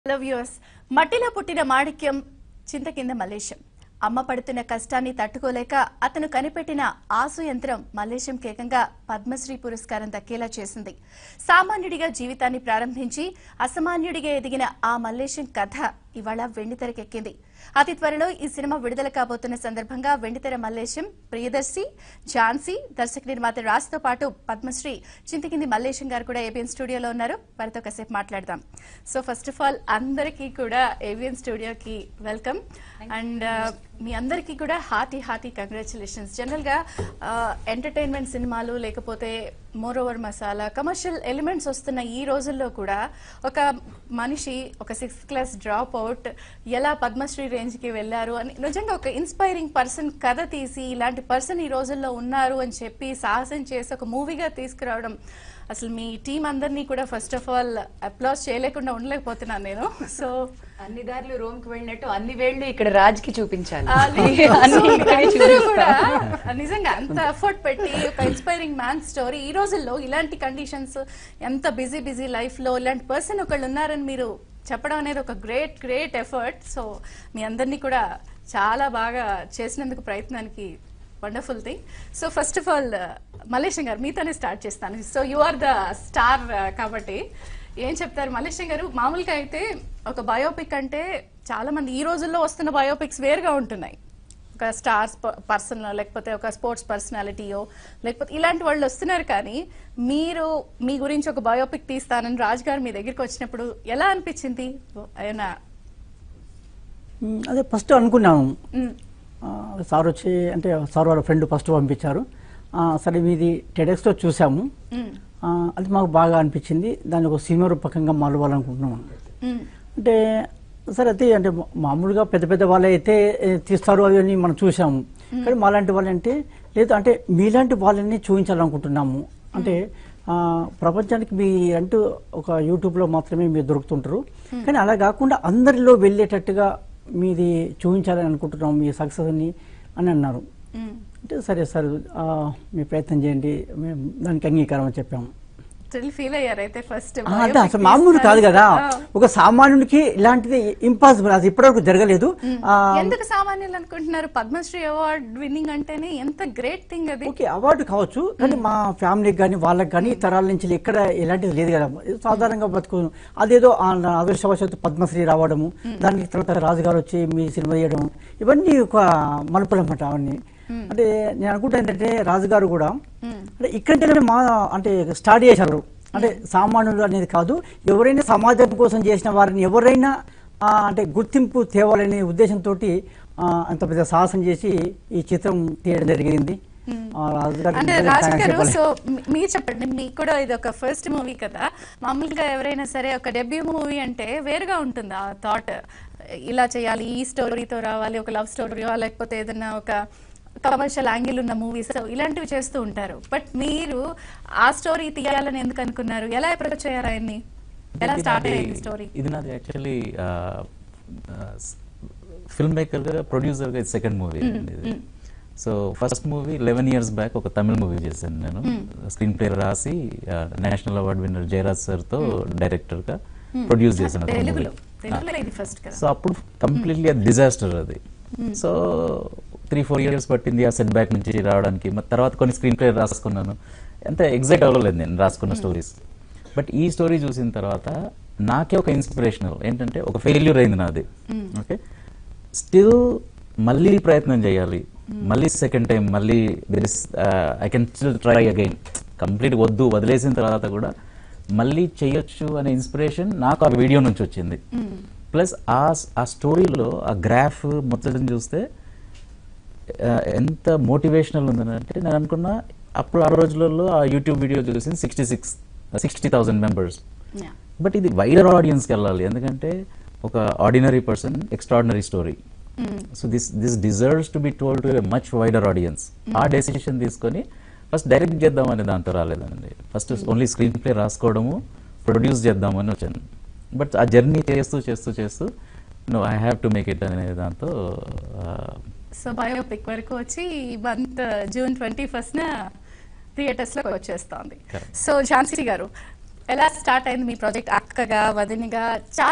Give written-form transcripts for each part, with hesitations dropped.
Hello viewers. మట్టిలో పుట్టిన మాణిక్యం చింత కింద మల్లేశం. అమ్మ పడుతున్న కష్టాన్ని తట్టుకోలేక అతను కనిపెట్టిన ఆసు యంత్రం మల్లేశం కేకంగా పద్మశ్రీ పురస్కారం దక్కేలా చేసింది. సామాన్యుడిగా జీవితాన్ని ప్రారంభించి అసామాన్యుడిగా ఎదిగిన ఆ మల్లేశం కథ ఇవాళ వెండితెరకెక్కింది. అతి త్వరలో ఈ సినిమా విడుదల కాబోతున్న సందర్భంగా వెండితెర మల్లేశం, ప్రియదర్శి, ఝాన్సీ, దర్శక నిర్మాత రాజ్తో పాటు పద్మశ్రీ చింతకింది మల్లేశం గారు కూడా ఏబిఎన్ స్టూడియోలో ఉన్నారు. వారితో కాసేపు మాట్లాడదాం. సో ఫస్ట్ ఆఫ్ ఆల్ అందరికీ కూడా ఏబిఎన్ స్టూడియోకి వెల్కమ్ అండ్ మీ అందరికీ కూడా హార్టీ కంగ్రాచులేషన్స్. జనరల్ గా ఎంటర్టైన్మెంట్ సినిమాలు లేకపోతే more over masala commercial elements వస్తున్న ఈ రోజుల్లో కూడా ఒక మనిషి ఒక 6th క్లాస్ డ్రాప్ అవుట్ ఎలా పద్మశ్రీ రేంజ్ కి వెళ్లారు అని నిజంగా ఒక ఇన్స్పైరింగ్ పర్సన్ కథ తీసి ఇలాంటి పర్సన్ ఈ రోజుల్లో ఉన్నారు అని చెప్పి సాహసం చేసి ఒక మూవీగా తీసుకురావడం, అసలు మీ టీం అందరినీ కూడా ఫస్ట్ ఆఫ్ ఆల్ అప్లాస్ చేయలేకుండా ఉండలేకపోతున్నాను నేను. సో అన్ని దారులు రోమ్ కి వెళ్ళినట్టు అన్ని వేళ్లు ఇక్కడ రాజ్ కి చూపించాలి. కూడా నిజంగా అంత ఎఫర్ట్ పెట్టి ఒక ఇన్స్పైరింగ్ మ్యాన్ స్టోరీ ఈ రోజుల్లో ఇలాంటి కండిషన్స్ ఎంత బిజీ లైఫ్ లో ఇలాంటి పర్సన్ ఒకళ్ళు ఉన్నారని మీరు చెప్పడం అనేది ఒక గ్రేట్ ఎఫర్ట్. సో మీ అందరినీ కూడా చాలా బాగా చేసినందుకు ప్రయత్నానికి wonderful thing. So first of all Mallesham garu మీతోనే స్టార్ట్ చేస్తాను. So you are the star కాబట్టి ఏం చెప్తారు మల్లేశం గారు? మామూలుగా అయితే ఒక బయోపిక్ అంటే చాలా మంది ఈ రోజుల్లో వస్తున్న బయోపిక్స్ వేరుగా ఉంటున్నాయి. ఒక స్టార్స్ పర్సన్ లేకపోతే ఒక స్పోర్ట్స్ పర్సనాలిటీయో లేకపోతే ఇలాంటి వాళ్ళు వస్తున్నారు. కానీ మీరు మీ గురించి ఒక బయోపిక్ తీస్తానని రాజ్ గారు మీ దగ్గరికి వచ్చినప్పుడు ఎలా అనిపించింది? అయినా అదే ఫస్ట్ అనుకున్నాము. సార్ వచ్చి అంటే సార్ వాళ్ళ ఫ్రెండ్ ఫస్ట్ పంపించారు. సరే మీది టెడెక్స్లో చూసాము, అది మాకు బాగా అనిపించింది, దాన్ని ఒక సినిమా రూపకంగా మారవాలనుకుంటున్నాము. అంటే సరే అయితే అంటే మామూలుగా పెద్ద వాళ్ళే అయితే తీస్తారు అది అని మనం చూసాము. కానీ మాలాంటి వాళ్ళంటే లేదు అంటే మీలాంటి వాళ్ళని చూపించాలనుకుంటున్నాము. అంటే ప్రపంచానికి మీ అంటూ ఒక యూట్యూబ్లో మాత్రమే మీరు దొరుకుతుంటారు, కానీ అలా కాకుండా అందరిలో వెళ్ళేటట్టుగా మీది చూపించాలని అనుకుంటున్నాం మీ సక్సెస్ని అని అన్నారు. అంటే సరే సార్ మీ ప్రయత్నం చేయండి, మేము దానికి అంగీకారం అని చెప్పాము. ఫీల్ అయ్యారు అయితే ఫస్ట్? అంటే అసలు మామూలు కాదు కదా, ఒక సామాన్యుడికి ఇలాంటిది ఇంపాసిబుల్, అది ఇప్పటివరకు జరగలేదు. ఎందుకు సామాన్యులు అనుకుంటున్నారు? పద్మశ్రీ అవార్డ్ విన్నింగ్ అంటేనే ఎంత గ్రేట్ థింగ్ అది. ఓకే అవార్డు కావచ్చు, కానీ మా ఫ్యామిలీకి కానీ వాళ్ళకి కానీ తరాల నుంచి ఎక్కడ ఎలాంటిది లేదు కదా, సాధారణంగా బతుకు. అదేదో అదృష్టవశాత్తు పద్మశ్రీ రావడము, దానికి తర్వాత రాజుగారు వచ్చి మీ సినిమా తీయడం, ఇవన్నీ ఒక మలుపులు అన్నమాట. అవన్నీ అంటే నేను అనుకుంటా ఏంటంటే రాజుగారు కూడా అంటే ఇక్కడంటే మా అంటే స్టార్ట్ చేశారు. అంటే సామాన్యులు అనేది కాదు, ఎవరైనా సమాజం కోసం చేసిన వారిని ఎవరైనా అంటే గుర్తింపు తేవాలనే ఉద్దేశంతో అంత పెద్ద సాహసం చేసి ఈ చిత్రం తీయడం జరిగింది. అంటే రాజు గారు, సో మీరు చెప్పండి, మీకు కూడా ఇది ఒక ఫస్ట్ మూవీ కదా. మామూలుగా ఎవరైనా సరే ఒక డెబ్యూ మూవీ అంటే వేరుగా ఉంటుంది ఆ థాట్, ఇలా చేయాలి, ఈ స్టోరీతో రావాలి, ఒక లవ్ స్టోరీయో లేకపోతే ఏదైనా ఒక కమర్షియల్ యాంగిల్ ఉన్న మూవీస్ ఇలాంటివి చేస్తూ ఉంటారు. బట్ మీరు ఆ స్టోరీ తీయాలని ఎందుకు అనుకున్నారు? ఎలా అప్రోచ్ అయ్యారు ఆయన్ని? ఎలా స్టార్ట్ అయ్యింది స్టోరీ? ఇది నాది యాక్చువల్లీ ఫిల్మ్ మేకర్ గా ప్రొడ్యూసర్ గా second movie. So first movie 11 years back ఒక తమిళ మూవీ చేశాను నేను. స్క్రీన్ ప్లే రాసి national award winner Jayaraj sir తో డైరెక్టర్ గా ప్రొడ్యూస్ చేశాను. సో అప్పుడు కంప్లీట్లీ డిజాస్టర్ అది. సో 3-4 years పట్టింది ఆ సెట్ బ్యాక్ నుంచి రావడానికి. తర్వాత కొన్ని స్క్రీన్ ప్లే రాసుకున్నాను, అంతే ఎగ్జాక్ట్ అవ్వలేదు నేను రాసుకున్న స్టోరీస్. బట్ ఈ స్టోరీ చూసిన తర్వాత నాకే ఒక ఇన్స్పిరేషనల్ ఏంటంటే ఒక ఫెయిల్యూర్ అయింది నాది. ఓకే, స్టిల్ మళ్ళీ ప్రయత్నం చేయాలి, మళ్ళీ సెకండ్ టైం మళ్ళీ I can still try again. Complete వద్దు వదిలేసిన తర్వాత కూడా మళ్ళీ చేయొచ్చు అనే ఇన్స్పిరేషన్ నాకు ఆ వీడియో నుంచి వచ్చింది. ప్లస్ ఆ స్టోరీలో ఆ గ్రాఫ్ మొత్తం చూస్తే ఎంత మోటివేషనల్ ఉందంటే నేను అనుకున్నా అప్పుడు ఆ రోజులలో ఆ యూట్యూబ్ వీడియో చూసి 60,000 మెంబర్స్. బట్ ఇది వైడర్ ఆడియన్స్కి వెళ్ళాలి, ఎందుకంటే ఒక ordinary person extraordinary story. So this deserves to be told to a much wider audience. ఆ డెసిషన్ తీసుకొని ఫస్ట్ డైరెక్ట్ చేద్దామని దాంతో రాలేదండి. ఫస్ట్ ఓన్లీ స్క్రీన్ ప్లే రాసుకోవడము, ప్రొడ్యూస్ చేద్దామని వచ్చాను. బట్ ఆ జర్నీ చేస్తూ no I have to make it అనే దాంతో సో బయోపిక్ వరకు వచ్చి మంత్ June 21st థియేటర్స్ లోకి వచ్చేస్తోంది. సో ఝాన్సీ గారు, ఎలా స్టార్ట్ అయింది మీ ప్రాజెక్ట్? అక్కగా వదినిగా చాలా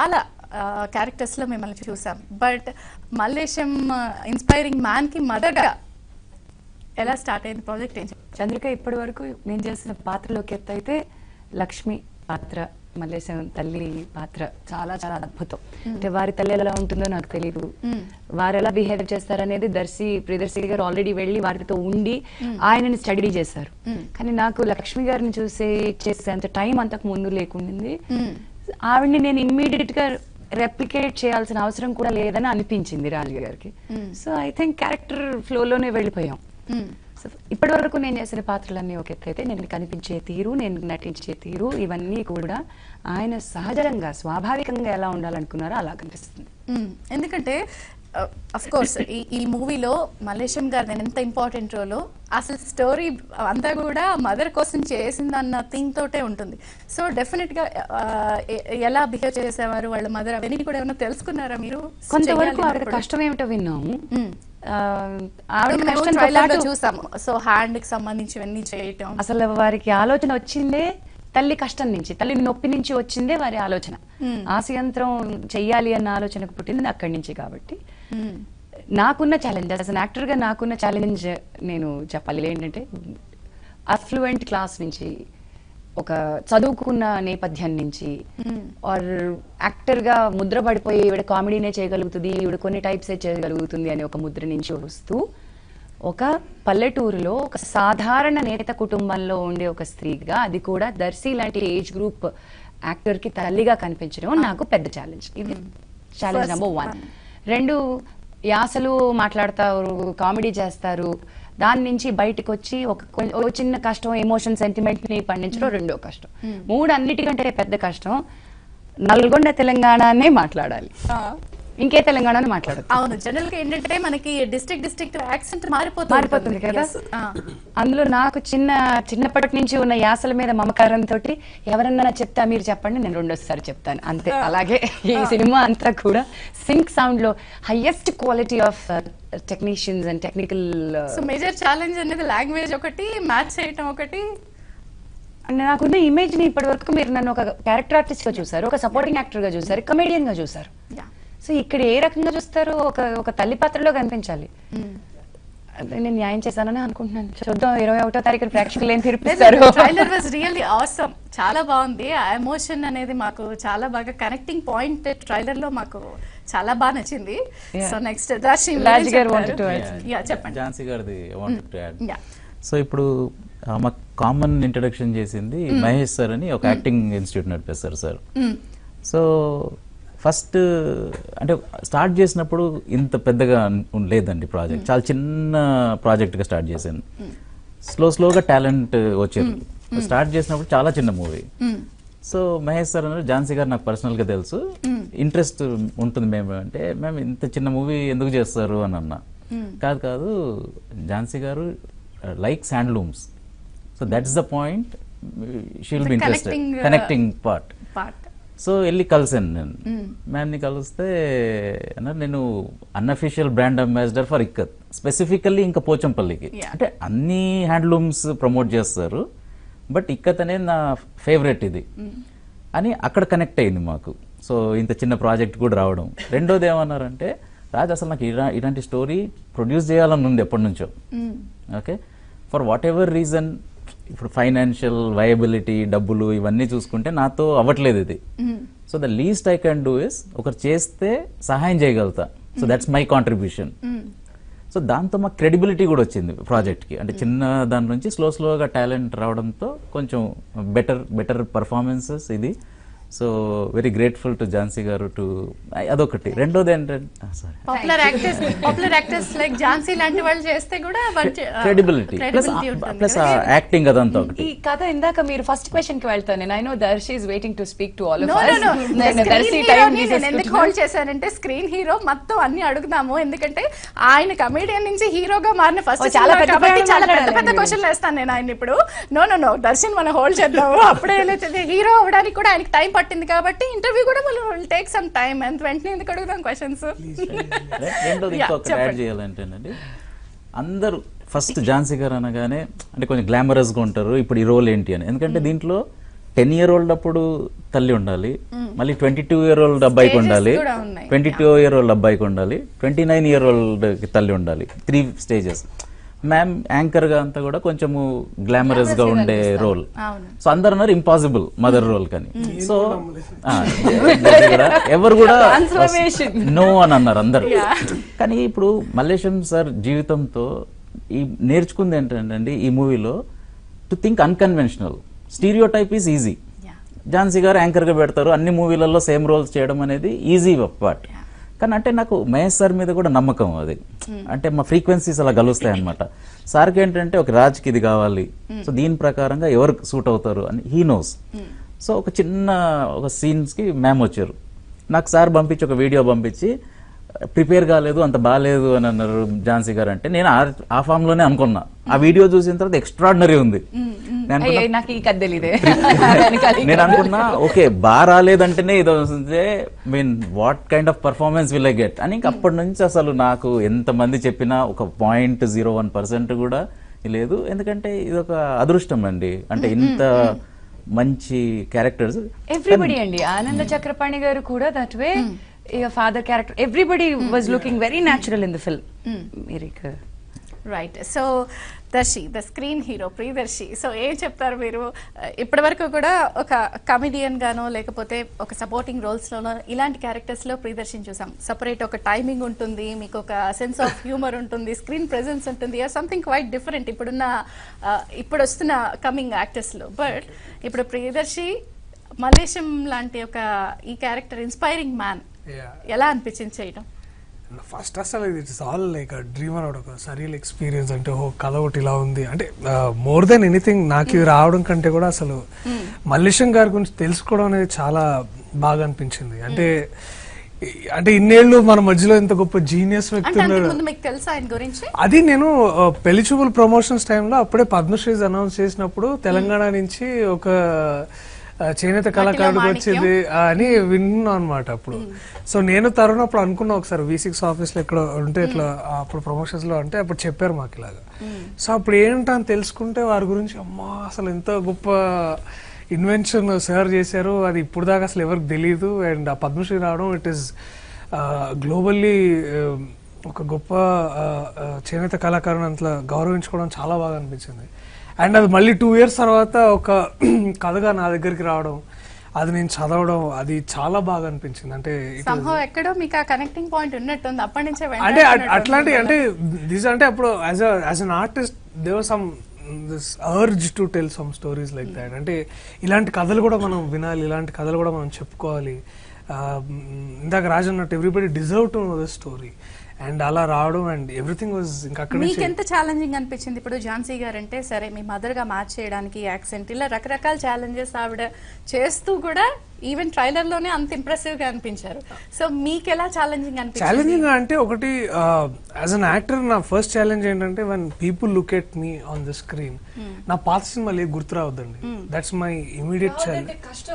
క్యారెక్టర్స్ లో మిమ్మల్ని చూసాం. బట్ మల్లేశం ఇన్స్పైరింగ్ మ్యాన్ కి మదర్ గా ఎలా స్టార్ట్ అయింది ప్రాజెక్ట్? ఏం చంద్రిక ఇప్పటి వరకు నేను చేసిన పాత్రలోకి ఎత్తైతే లక్ష్మి పాత్ర, మల్లేశం తల్లి పాత్ర చాలా చాలా అద్భుతం. అంటే వారి తల్లి ఎలా ఉంటుందో నాకు తెలియదు, వారు ఎలా బిహేవ్ చేస్తారనేది ప్రియదర్శి గారు ఆల్రెడీ వెళ్ళి వారితో ఉండి ఆయనని స్టడీ చేశారు. కానీ నాకు లక్ష్మి గారిని చేసేంత టైం అంతకు ముందు లేకుండింది. ఆవిడ్ని నేను ఇమ్మీడియట్ గా రెప్లికేట్ చేయాల్సిన అవసరం కూడా లేదని అనిపించింది రాజు గారికి. సో ఐ థింక్ క్యారెక్టర్ ఫ్లోలోనే వెళ్ళిపోయాం. సో ఇప్పటి వరకు నేను చేసిన పాత్రలన్నీ ఒక ఎత్తైతే నేను కనిపించే తీరు, నేను నటించే తీరు, ఇవన్నీ కూడా ఆయన సహజంగా స్వాభావికంగా ఎలా ఉండాలనుకున్నారో అలా కనిపిస్తుంది. ఎందుకంటే అఫ్ కోర్స్ ఈ మూవీలో మల్లేశం గారు ఎంత ఇంపార్టెంట్ రోలో, అసలు స్టోరీ అంతా కూడా మదర్ కోసం చేసిందన్న థింగ్ తోటే ఉంటుంది. సో డెఫినెట్ గా ఎలా బిహేవ్ చేసేవారు వాళ్ళ మదర్ అవన్నీ కూడా ఏమైనా తెలుసుకున్నారా మీరు? కొంతవరకు ఆవిడ కష్టం ఏమిటో విన్నాము. చూసాము. సో హ్యాండ్ కి సంబంధించి చేయటం, అసలు వారికి ఆలోచన వచ్చిందే తల్లి కష్టం నుంచి, తల్లి నొప్పి నుంచి వచ్చిందే వారి ఆలోచన. ఆశయంత్రం చెయ్యాలి అన్న ఆలోచనకు పుట్టింది అక్కడి నుంచి. కాబట్టి నాకున్న ఛాలెంజ్, అసలు యాక్టర్ గా నాకున్న ఛాలెంజ్ నేను చెప్పాలి ఏంటంటే, అఫ్లూయెంట్ క్లాస్ నుంచి, ఒక చదువుకున్న నేపథ్యం నుంచి, ఆర్ యాక్టర్ గా ముద్ర పడిపోయి ఈవిడ కామెడీనే చేయగలుగుతుంది, ఈవిడ కొన్ని టైప్సే చేయగలుగుతుంది అనే ఒక ముద్ర నుంచి వస్తూ ఒక పల్లెటూరులో ఒక సాధారణ నేత కుటుంబంలో ఉండే ఒక స్త్రీగా, అది కూడా దర్శి లాంటి ఏజ్ గ్రూప్ యాక్టర్ కి తల్లిగా కనిపించడం నాకు పెద్ద ఛాలెంజ్. ఇది ఛాలెంజ్ నెంబర్ 1. 2, యాసలు మాట్లాడతారు, కామెడీ చేస్తారు, దాని నుంచి బయటకు వచ్చి ఒక చిన్న కష్టం, ఎమోషన్ సెంటిమెంట్ ని పండించడం రెండో కష్టం. 3 అన్నిటికంటే పెద్ద కష్టం నల్గొండ తెలంగాణనే మాట్లాడాలి, ఇంకే తెలంగాణ మాట్లాడదు. అవును, జనరల్ గా ఏంటంటే మనకి డిస్ట్రిక్ట్ యాక్సెంట్ మారిపోతుంది కదా. అందులో నాకు చిన్నప్పటి నుంచి ఉన్న యాసల మీద మమకారంతో ఎవరన్నా చెప్తా మీరు చెప్పండి, నేను రెండోసారి చెప్తాను అంతే. అలాగే ఈ సినిమా అంతా కూడా సింక్ సౌండ్ లో highest quality of technicians and technical. So major challenge అనేది లాంగ్వేజ్ ఒకటి, మ్యాచ్ చేయటం ఒకటి. నాకున్న ఇమేజ్ ని ఇప్పటి వరకు మీరు నన్ను ఒక క్యారెక్టర్ ఆర్టిస్ట్ గా చూసారు, ఒక సపోర్టింగ్ యాక్టర్ గా చూసారు, కమెడియన్ గా చూసారు. సో ఇక్కడ ఏ రకంగా చూస్తారు? ఒక తల్లి పాత్రలో కనిపించాలి. నేను న్యాయం చేశానని అనుకుంటున్నాను. చూద్దాం 21వ తారీఖు ప్రేక్షకులు ఏం తీర్పిస్తారు. ట్రైలర్ వాజ్ రియల్లీ ఆసమ్, చాలా బాగుంది. ఆ ఎమోషన్ అనేది మాకు చాలా బాగా కనెక్టింగ్ పాయింట్ ట్రైలర్ లో మాకు చాలా బాగా నచ్చింది. సో నెక్స్ట్ రాజ్ గారు చెప్పండి. ఝాన్సీ గారిది వాంటెడ్ టు యాడ్. సో ఇప్పుడు మాకు కామన్ ఇంట్రడక్షన్ చేసింది మహేష్ సార్ అని ఒక యాక్టింగ్ ఇన్స్టిట్యూట్ నడిపేస్తారు సార్. సో ఫస్ట్ అంటే స్టార్ట్ చేసినప్పుడు ఇంత పెద్దగా లేదండి ప్రాజెక్ట్, చాలా చిన్న ప్రాజెక్ట్గా స్టార్ట్ చేశాను. స్లోగా టాలెంట్ వచ్చారు. స్టార్ట్ చేసినప్పుడు చాలా చిన్న మూవీ. సో మహేష్ సార్ అన్నారు, ఝాన్సీ గారు నాకు పర్సనల్గా తెలుసు, ఇంట్రెస్ట్ ఉంటుంది మేము అంటే, మేము ఇంత చిన్న మూవీ ఎందుకు చేస్తారు అని అన్నా. కాదు ఝాన్సీ గారు likes handlooms, so that's the point, she will be interested, connecting part. So వెళ్ళి కలిసాను నేను మ్యామ్ని. కలిస్తే అన్నారు, నేను unofficial brand ambassador for Ikat, specifically ఇంకా పోచంపల్లికి. అంటే అన్ని హ్యాండ్లూమ్స్ ప్రమోట్ చేస్తారు, బట్ ఇక్కత్ అనేది నా ఫేవరెట్ ఇది అని అక్కడ కనెక్ట్ అయింది మాకు. సో ఇంత చిన్న ప్రాజెక్ట్ కూడా రావడం. రెండోది ఏమన్నారంటే, రాజ్ అసలు నాకు ఇలాంటి స్టోరీ ప్రొడ్యూస్ చేయాలని ఉంది ఎప్పటి నుంచో. Okay, for whatever reason, ఇప్పుడు ఫైనాన్షియల్ వయబిలిటీ, డబ్బులు ఇవన్నీ చూసుకుంటే నాతో అవ్వట్లేదు ఇది. So the least I can do is ఒకరు చేస్తే సహాయం చేయగలుగుతా. So that's my contribution. So దాంతో మాకు క్రెడిబిలిటీ కూడా వచ్చింది ప్రాజెక్ట్కి. అంటే చిన్న దాని నుంచి స్లోగా టాలెంట్ రావడంతో కొంచెం బెటర్ పర్ఫార్మెన్సెస్ ఇది. So very grateful to Jhansi గారు టు అదొకటి. రెండోది ఏంటంటే పాపులర్ యాక్టర్స్ లైక్ ఝాన్సీ లాంటి వాళ్ళు చేస్తే కూడా క్రెడిబిలిటీ ప్లస్ యాక్టింగ్ అదంతా ఒకటి. ఈ కథ ఇందాక మీరు ఫస్ట్ క్వశ్చన్ కి వెళ్తాను. నేను I know Darshi is waiting to speak to all of us. నేను ఎందుకు హోల్డ్ చేశానంటే, స్క్రీన్ హీరో మొత్తం అన్ని అడుగుదాము, ఎందుకంటే ఆయన కమెడియన్ నుంచి హీరోగా మారిన ఫస్ట్ చాలా పెద్ద క్వశ్చన్లు వేస్తాను నేను ఆయన ఇప్పుడు. నో దర్శన్ మనం హోల్డ్ చేద్దాము, అప్పుడే హీరో అవడానికి కూడా ఆయనకి టైం పట్టింది కాబట్టి ఇంటర్వ్యూ కూడా మనం టేక్ సమ్ టైం అండ్ వెంటనే ఎందుకు అడుగుదాం క్వశ్చన్స్. రెండోది ఇంకొకటి యాడ్ చేయాలంటేనండి, అందరూ ఫస్ట్ ఝాన్సీ గారు అనగానే అంటే కొంచెం గ్లామరస్గా ఉంటారు, ఇప్పుడు ఈ రోల్ ఏంటి అని. ఎందుకంటే దీంట్లో 10-year-old అప్పుడు తల్లి ఉండాలి, మళ్ళీ 22-year-old అబ్బాయికి ఉండాలి, 22-year-old అబ్బాయికి ఉండాలి, 29-year-old తల్లి ఉండాలి. 3 stages. మ్యామ్ యాంకర్ గా అంతా కూడా కొంచెము గ్లామరస్ గా ఉండే రోల్. సో అందరు అన్నారు ఇంపాసిబుల్ మదర్ రోల్ కానీ. సో ఎవరు కూడా నో అని అన్నారు అందరు. కానీ ఇప్పుడు మల్లేశం సార్ జీవితంతో ఈ నేర్చుకుంది ఏంటంటే ఈ మూవీలో to think unconventional. Stereotype is easy. Jhansi గారు యాంకర్ గా పెడతారు, అన్ని మూవీలలో సేమ్ రోల్స్ చేయడం అనేది ఈజీ పార్ట్. కానీ అంటే నాకు మహేష్ సార్ మీద కూడా నమ్మకం. అది అంటే మా ఫ్రీక్వెన్సీస్ అలా కలుస్తాయి అనమాట. సార్కి ఏంటంటే ఒక రాజ్కి ఇది కావాలి, సో దీని ప్రకారంగా ఎవరు సూట్ అవుతారు అని హీ నోస్. సో ఒక చిన్న ఒక సీన్స్కి మ్యామ్ వచ్చారు, నాకు సార్ పంపించి ఒక వీడియో పంపించి ప్రిపేర్ కాలేదు, అంత బాగాలేదు అని అన్నారు ఝాన్సీ గారు. అంటే నేను ఆ ఫామ్ లోనే అనుకున్నా. ఆ వీడియో చూసిన తర్వాత ఎక్స్ట్రాడినరీ ఉంది. నేను అనుకున్నా ఓకే బాగా రాలేదంటేనే ఇది వస్తుంది, mean what kind of performance will I get అని. ఇంక అప్పటి నుంచి అసలు నాకు ఎంతమంది చెప్పినా ఒక 0.01% కూడా లేదు. ఎందుకంటే ఇది ఒక అదృష్టం అండి. అంటే ఇంత మంచి క్యారెక్టర్స్ ఎవ్రీబడి అండి. ఆనంద చక్రపాణి గారు కూడా that way father character, everybody was looking very natural in the film. Right. So Darshi, the screen hero Priyadarshi, so ఏం చెప్తారు మీరు? ఇప్పటి వరకు కూడా ఒక కమెడియన్ గానో లేకపోతే ఒక సపోర్టింగ్ రోల్స్ లోనో ఇలాంటి క్యారెక్టర్స్ లో ప్రియదర్శిని చూసాం. సపరేట్ ఒక టైమింగ్ ఉంటుంది, మీకు ఒక సెన్స్ ఆఫ్ హ్యూమర్ ఉంటుంది, స్క్రీన్ ప్రెజెన్స్ ఉంటుంది, సంథింగ్ క్వైట్ డిఫరెంట్ ఇప్పుడు వస్తున్న కమింగ్ యాక్టర్స్ లో. బట్ ఇప్పుడు ప్రియదర్శి మల్లేశం లాంటి ఒక ఈ క్యారెక్టర్ ఇన్స్పైరింగ్ మ్యాన్ ఎలా అనిపించింది చేయడం? ఫస్ట్ అసలు ఇట్స్ ఆల్ లైక్ డ్రీమ్ అన్నమాట, ఒక సరియల్ ఎక్స్పీరియన్స్. అంటే ఓ కథ ఒకటి ఇలా ఉంది అంటే మోర్ దెన్ ఎనీథింగ్ నాకు ఇది రావడం కంటే కూడా అసలు మల్లేశం గారి గురించి తెలుసుకోవడం అనేది చాలా బాగా అనిపించింది. అంటే ఇన్నేళ్లు మన మధ్యలో ఇంత గొప్ప జీనియస్ వ్యక్తి ఉన్నాడు. అది నేను పెళ్లి చూపుల ప్రమోషన్స్ టైంలో అప్పుడే పద్మశ్రీ అనౌన్స్ చేసినప్పుడు తెలంగాణ నుంచి ఒక చేనేత కళాకారుడికి వచ్చింది అని విన్నాను అనమాట అప్పుడు. సో నేను తరుణ్ అప్పుడు అనుకున్నా ఒకసారి V6 ఆఫీస్ లో ఎక్కడ ఉంటే ఇట్లా అప్పుడు ప్రమోషన్స్ లో అంటే అప్పుడు చెప్పారు మాకు ఇలాగా. సో అప్పుడు ఏంటని తెలుసుకుంటే వారి గురించి అమ్మా అసలు ఎంత గొప్ప ఇన్వెన్షన్ సార్ చేశారు, అది ఇప్పుడు దాకా అసలు ఎవరికి తెలియదు. అండ్ ఆ పద్మశ్రీ రావడం ఇట్ ఈస్ గ్లోబల్లీ ఒక గొప్ప చేనేత కళాకారుని అంతలా గౌరవించుకోవడం చాలా బాగా అనిపించింది. అండ్ అది మళ్ళీ 2 years తర్వాత ఒక కథగా నా దగ్గరికి రావడం, అది నేను చదవడం, అది చాలా బాగా అనిపించింది. అంటే ఎక్కడో మీకు ఆ కనెక్టింగ్ పాయింట్ ఉన్నట్టుంది అప్పటి నుంచే. అంటే అట్లాంటి అంటే దిస్ అంటే అప్పుడు as an artist there some this urge to tell some stories like that. అంటే ఇలాంటి కథలు కూడా మనం వినాలి, ఇలాంటి కథలు కూడా మనం చెప్పుకోవాలి. ఇందాక రాజు అన్నట్టు everybody deserve to know this story. And అలా రావడం అండ్ ఎవ్రీథింగ్ వాజ్ ఇంకా అక్కడ మీకు ఎంత ఛాలెంజింగ్ అనిపించింది? ఇప్పుడు ఝాన్సీ గారు అంటే సరే మీ మదర్ గా మ్యాచ్ చేయడానికి యాక్సెంట్ ఇలా రకరకాల ఛాలెంజెస్ ఆవిడ చేస్తూ కూడా ఈవెన్ ట్రైలర్ లోనే అంత ఇంప్రెసివ్ గా అనిపించారు. సో మీకు ఎలా ఛాలెంజింగ్ అనిపించింది? ఛాలెంజింగ్ అంటే ఒకటి యాజ్ అన్ యాక్టర్ నా ఫస్ట్ ఛాలెంజ్ ఏంటంటే when people look at me on the screen నా పాత సినిమాలు ఏది గుర్తు రావద్దండి. That's my immediate challenge.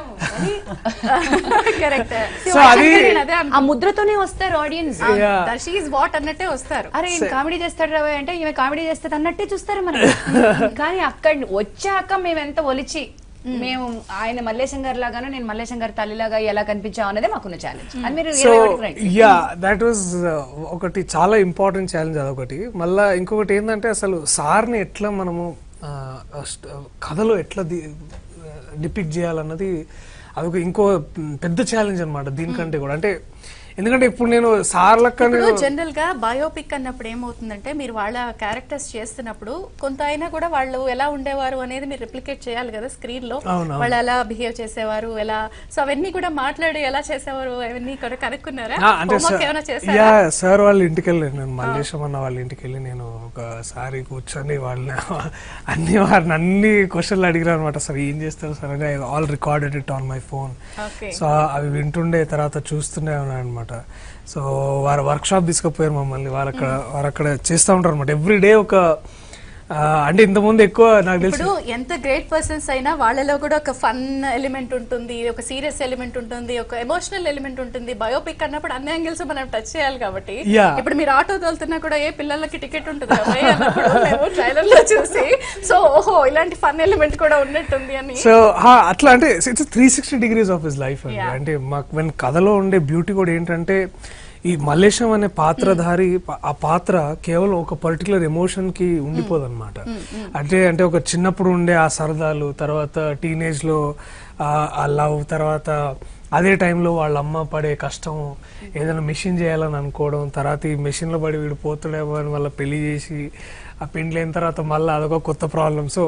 So అది ఆ ముద్రతోనే వస్తారు ఆడియన్స్. దర్శి ఇస్ వాట్ అన్నట్టే వస్తారు. అరే కామెడీ చేస్తాడు రా అంటే ఈమె కామెడీ చేస్తుంది అన్నట్టే చూస్తారు మనం. కానీ అక్కడ వచ్చాక మేము ఎంత ఒలిచి మేము ఆయన మల్లేశం గారి లాగానో నేను మల్లేశం గారి తల్లిలాగా ఎలా కనిపించాం అనేది మాకున్న ఛాలెంజ్. దట్ వాజ్ ఒకటి చాలా ఇంపార్టెంట్ ఛాలెంజ్ అదొకటి. మళ్ళా ఇంకొకటి ఏంటంటే అసలు సార్ని ఎట్లా మనము కథలో ఎట్లా డిపిక్ట్ చేయాలన్నది అదొక ఇంకో పెద్ద ఛాలెంజ్ అనమాట దీనికంటే కూడా. అంటే ఎందుకంటే ఇప్పుడు నేను జనరల్ గా బయోపిక్ అన్నప్పుడు ఏమవుతుందంటే మీరు వాళ్ళ క్యారెక్టర్స్ చేస్తున్నప్పుడు కొంత అయినా కూడా వాళ్ళు ఎలా ఉండేవారు అనేది మీరు రిప్లికేట్ చేయాలి కదా స్క్రీన్ లో. వాళ్ళు ఎలా బిహేవ్ చేసేవారు, ఎలా, సో అవన్నీ కూడా మాట్లాడి ఎలా చేసేవారు అవన్నీ కూడా కనుక్కున్నారా? అంటే సార్ వాళ్ళ ఇంటికి వెళ్ళాను నేను, మల్లేశం అన్న వాళ్ళ ఇంటికి వెళ్ళి నేను ఒకసారి కూర్చొని వాళ్ళని అన్ని క్వశ్చన్లు అడిగారు అనమాట. సార్ ఏం చేస్తారు సార్ అని all recorded it on my phone. So అవి వింటుండే తర్వాత చూస్తుండే అనమాట. సో వారు వర్క్ షాప్ తీసుకుపోయారు మమ్మల్ని. వారు అక్కడ చేస్తూ ఉంటారు అనమాట. ఎవ్రీ డే ఒక అంటే ఇంతకుముందు ఎక్కువ నాకు తెలిసి ఇప్పుడు ఎంత గ్రేట్ పర్సన్స్ అయినా వాళ్ళలో కూడా ఒక ఫన్ ఎలిమెంట్ ఉంటుంది, ఒక సీరియస్ ఎలిమెంట్ ఉంటుంది, ఒక ఎమోషనల్ ఎలిమెంట్ ఉంటుంది. బయోపిక్ అన్నప్పుడు అన్ని యాంగిల్స్ మనం టచ్ చేయాలి కాబట్టి ఇప్పుడు మీరు ఆటో తోలుతున్నా కూడా ఏ పిల్లలకి టికెట్ ఉంటుంది మేము ట్రైలర్ లో చూసి సో ఓహో ఇలాంటి ఫన్ ఎలిమెంట్ కూడా ఉన్నట్టుంది అని. సో అట్లా అంటే it's 360 degrees of his life అండి. అంటే మాకు కథలో ఉండే బ్యూటీ కూడా ఏంటంటే ఈ మల్లేశం అనే పాత్రధారి ఆ పాత్ర కేవలం ఒక పర్టికులర్ ఎమోషన్ కి ఉండిపోదు అనమాట. అంటే ఒక చిన్నప్పుడు ఉండే ఆ సరదాలు, తర్వాత టీనేజ్ లో ఆ లవ్, తర్వాత అదే టైంలో వాళ్ళ అమ్మ పడే కష్టం, ఏదైనా మెషిన్ చేయాలని అనుకోవడం, తర్వాత ఈ మెషిన్ లో పడి వీడు పోతుడేమో అని వాళ్ళ పెళ్లి చేసి ఆ పెళ్లి అయిన తర్వాత మళ్ళీ అదొక కొత్త problem. So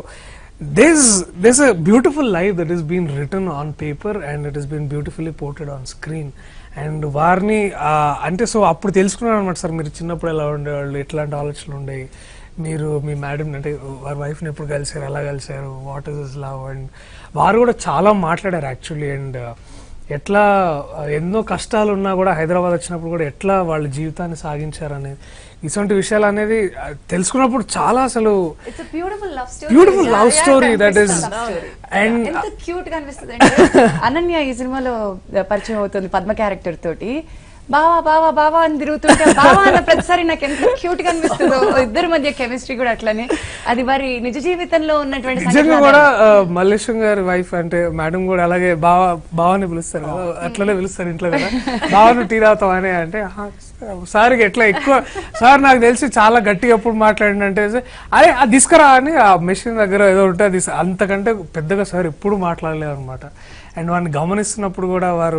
there's a beautiful life that has been written on paper and it has been beautifully portrayed on screen. And వారిని అంటే సో అప్పుడు తెలుసుకున్నాను అనమాట, సార్ మీరు చిన్నప్పుడు ఎలా ఉండేవాళ్ళు, ఎట్లాంటి ఆలోచనలు ఉండేవి, మీరు మీ మేడం అంటే వారి వైఫ్ని ఎప్పుడు కలిసారు, ఎలా కలిసారు, what is this love, and వారు కూడా చాలా మాట్లాడారు యాక్చువల్లీ. అండ్ ఎట్లా ఎన్నో కష్టాలు ఉన్నా కూడా హైదరాబాద్ వచ్చినప్పుడు కూడా ఎట్లా వాళ్ళ జీవితాన్ని సాగించారు అనేది, ఇటువంటి విషయాలు అనేది తెలుసుకున్నప్పుడు చాలా అసలు beautiful love story that is. And ఎంత క్యూట్ గా అనిపిస్తుంది అంటే అనన్య ఈ సినిమాలో పరిచయం అవుతుంది పద్మ క్యారెక్టర్ తోటి, బావా బావా బావా అని తిరుగుతుంటే బావా అన్న ప్రతిసారి నాకు ఎంత క్యూట్ గా అనిపిస్తుందో. ఇద్దరి మధ్య కెమిస్ట్రీ కూడా అట్లనే, అది మరి నిజ జీవితంలో ఉన్నటువంటి నిజంగా కూడా మల్లేశం గారి వైఫ్ అంటే మేడం కూడా అలాగే బావాని పిలుస్తారు కదా, అట్లనే పిలుస్తారు ఇంట్లో కదా, బావను టీ తాగుతాం అని అంటే సార్కి ఎట్లా ఎక్కువ సార్ నాకు తెలిసి చాలా గట్టిగా ఎప్పుడు మాట్లాడినంటే అరే అది తీసుకురా అని ఆ మెషిన్ దగ్గర ఏదో ఉంటే అది అంతకంటే పెద్దగా సార్ ఎప్పుడు మాట్లాడలేదు అనమాట. అండ్ వాడిని గమనిస్తున్నప్పుడు కూడా వారు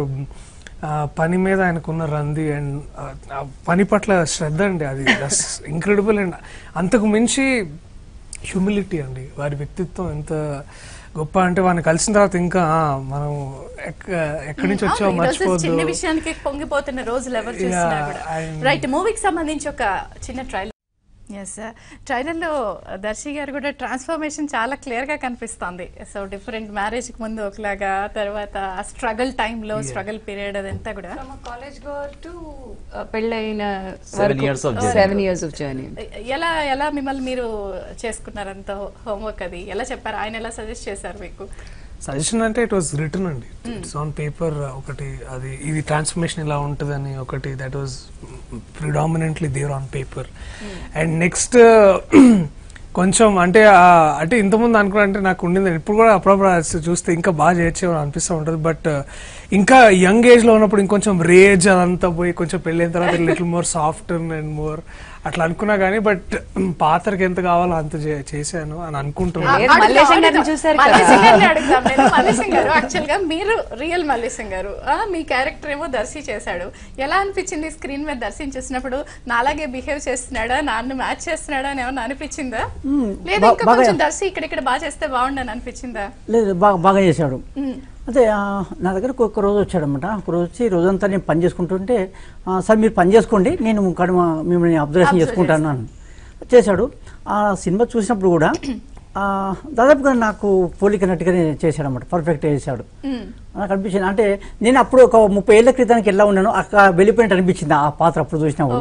పని మీద ఆయనకున్న రంది అండ్ పని పట్ల శ్రద్ధ అండి, అది ఇంక్రెడిబుల్. అండ్ అంతకు మించి హ్యూమిలిటీ అండి, వారి వ్యక్తిత్వం ఎంత గొప్ప అంటే వాడిని కలిసిన తర్వాత ఇంకా మనం ఎక్కడి నుంచి వచ్చామో మర్చిపోద్దు. చిన్న విషయానికి పొంగిపోతున్న రోజులు ఎవరు చూసినా కూడా. రైట్, మూవీకి సంబంధించి ఒక చిన్న ట్రైలర్. ఎస్, ట్రైలర్లో దర్శి గారు కూడా ట్రాన్స్ఫర్మేషన్ చాలా క్లియర్ గా కనిపిస్తుంది. సో డిఫరెంట్, మ్యారేజ్ కి ముందు ఒకలాగా, తర్వాత స్ట్రగల్ టైంలో స్ట్రగల్ పీరియడ్ అదంతా కూడా కాలేజ్ గోర్ టు పెళ్ళైన 7 years of journey. ఎలా మిమ్మల్ని మీరు చేసుకున్నారంత హోంవర్క్, అది ఎలా చెప్పారు, ఆయన ఎలా సజెస్ట్ చేశారు మీకు? సజెషన్ అంటే ఇట్ వాజ్ రిటర్న్ అండి, ఇట్స్ ఆన్ పేపర్. ఒకటి అది ఇది ట్రాన్స్ఫర్మేషన్ ఇలా ఉంటుందని ఒకటి, that was predominantly there on paper. And next కొంచెం అంటే ఇంతకుముందు అనుకున్నా అంటే నాకు ఉండింది, ఇప్పుడు కూడా అప్పుడప్పుడు చూస్తే ఇంకా బాగా చేయొచ్చు అనిపిస్తూ ఉంటుంది. బట్ ఇంకా యంగ్ ఏజ్ లో ఉన్నప్పుడు ఇంకొంచెం రేజ్ అదంతా పోయి కొంచెం పెళ్ళైన తర్వాత little more soft and more అట్లా అనుకున్నా కానీ, బట్ పాత్రకి ఎంత కావాలో అంత చేశాను అని అనుకుంటున్నాను. యాక్చువల్ గా మీరు రియల్ మల్లేశం గారు, మీ క్యారెక్టర్ ఏమో దర్శి చేశాడు. ఎలా అనిపించింది స్క్రీన్ మీద దర్శిని చూసినప్పుడు? నాలాగే బిహేవ్ చేస్తున్నాడా, నాన్ను మ్యాచ్ చేస్తున్నాడా అని ఏమన్నా అనిపించిందా? లేదా ఇంకా కొంచెం దర్శి ఇక్కడ బాగా చేస్తే బాగుండని అనిపించిందా? లేదు, బాగా చేశాడు. అదే నా దగ్గరకు ఒక రోజు వచ్చాడనమాట. ఒక రోజు వచ్చి రోజంతా నేను పని చేసుకుంటుంటే, సార్ మీరు పని చేసుకోండి, నేను మిమ్మల్ని అబ్జర్వేషన్ చేసుకుంటాను అని చేశాడు. ఆ సినిమా చూసినప్పుడు కూడా దాదాపుగా నాకు పోలికనట్టుగానే చేశాడు అనమాట, పర్ఫెక్ట్ చేశాడు. నాకు అనిపించింది అంటే నేను అప్పుడు ఒక 30 ఏళ్ల క్రితానికి ఎలా ఉన్నాను అక్కడ వెళ్ళిపోయినట్టు అనిపించింది ఆ పాత్ర అప్పుడు చూసినప్పుడు.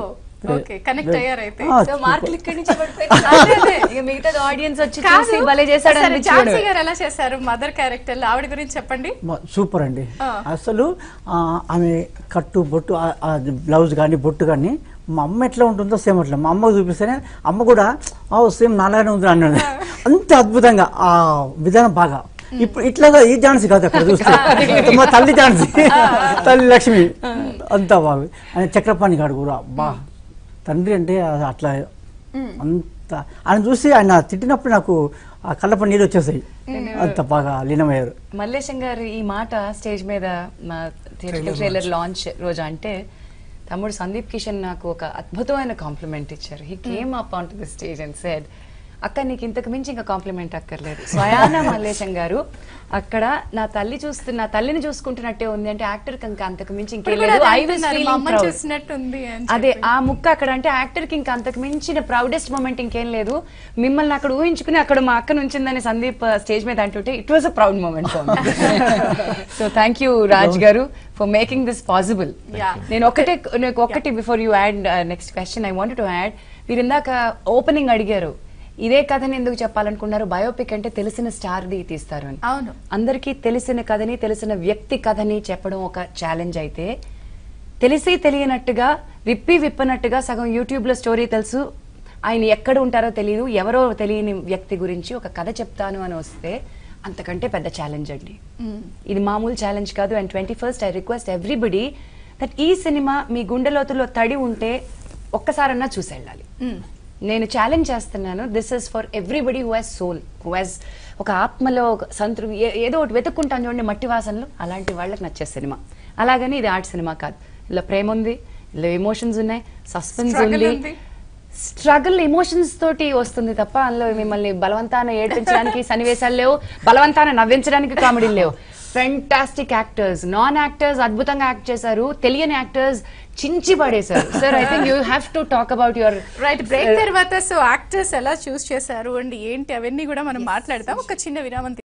మదర్ క్యారెక్టర్ ఆవిడ గురించి చెప్పండి. సూపర్ అండి అసలు. ఆమె కట్టు బొట్టు, బ్లౌజ్ కానీ బొట్టు కానీ మా అమ్మ ఎట్లా ఉంటుందో సేమ్ అట్లా మా అమ్మకు చూపిస్తేనే అమ్మ కూడా సేమ్ నాలాగానే ఉంది అన్నాడు. అంత అద్భుతంగా ఆ విధానం బాగా. ఇప్పుడు ఇట్లాగా ఈ ఝాన్సీ కాదు అక్కడ చూస్తే, మా తల్లి ఝాన్సీ, తల్లి లక్ష్మి అంతా బాగా. చక్రపాణి గారు కూడా బా తండ్రి అంటే అట్లా అంత ఆయన చూసి ఆయన తిట్టినప్పుడు నాకు ఆ కళ్ళప నీళ్ళు వచ్చేసాయి, అంత బాగా లీనమయ్యారు. మల్లేశం గారు ఈ మాట స్టేజ్ మీద మా ట్రైలర్ లాంచ్ రోజు అంటే తమ్ముడు సందీప్ కిషన్ నాకు ఒక అద్భుతమైన కాంప్లిమెంట్ ఇచ్చారు. He came up on to the stage and said, అక్క నీకు ఇంతకు మించి ఇంకా కాంప్లిమెంట్ అక్కర్లేదు. స్వయాన మల్లేశం గారు అక్కడ నా తల్లిని చూసుకుంటున్నట్టే ఉంది అంటే యాక్టర్ కి ఇంకా అంతకు మించి ఇంకేం లేదు. అదే ఆ ముక్క అక్కడ అంటే యాక్టర్ కి ఇంకా అంతకు మించిన ప్రౌడెస్ట్ మూమెంట్ ఇంకేం లేదు. మిమ్మల్ని అక్కడ ఊహించుకుని అక్కడ మా అక్క నుంచిందని సందీప్ స్టేజ్ మీద అంటుంటే it was a proud moment. So thank you Raj గారు ఫర్ మేకింగ్ దిస్ పాసిబుల్. నేను ఒకటి before you add next question I wanted to add. మీరు ఇందాక ఓపెనింగ్ అడిగారు, ఇదే కథని ఎందుకు చెప్పాలనుకున్నారు, బయోపిక్ అంటే తెలిసిన స్టార్ది తీస్తారు అని. అవును, అందరికీ తెలిసిన కథని తెలిసిన వ్యక్తి కథని చెప్పడం ఒక ఛాలెంజ్ అయితే, తెలిసి తెలియనట్టుగా విప్పనట్టుగా సగం యూట్యూబ్ లో స్టోరీ తెలుసు, ఆయన ఎక్కడ ఉంటారో తెలియదు, ఎవరో తెలియని వ్యక్తి గురించి ఒక కథ చెప్తాను అని వస్తే అంతకంటే పెద్ద ఛాలెంజ్ అండి. ఇది మామూలు ఛాలెంజ్ కాదు. And 21st I request everybody that ఈ సినిమా మీ గుండెలోతులో తడి ఉంటే ఒక్కసారన్నా చూసి వెళ్ళాలి. నేను ఛాలెంజ్ చేస్తున్నాను, this is for everybody who has soul, who has ఒక ఆత్మలో సంతృప్తి, ఏదో ఒకటి వెతుక్కుంటాను చూడండి మట్టి వాసనలు, అలాంటి వాళ్ళకి నచ్చే సినిమా. అలాగని ఇది ఆర్ట్ సినిమా కాదు. ఇలా ప్రేమ ఉంది, ఇలా ఎమోషన్స్ ఉన్నాయి, సస్పెన్స్ ఉంది, స్ట్రగుల్ ఎమోషన్స్ తోటి వస్తుంది తప్ప అందులో మిమ్మల్ని బలవంతాన ఏడ్పించడానికి సన్నివేశాలు లేవు, బలవంతాన నవ్వించడానికి కామెడీ లేవు. ఫెంటాస్టిక్ యాక్టర్స్, నాన్ యాక్టర్స్ అద్భుతంగా యాక్ట్ చేశారు, తెలియని యాక్టర్స్ చించి పడేశారు. Sir I think you have to talk about your right. Break తర్వాత సో యాక్టర్స్ ఎలా చూస్ చేశారు అండ్ ఏంటి అవన్నీ కూడా మనం మాట్లాడతాం. ఒక చిన్న విరామం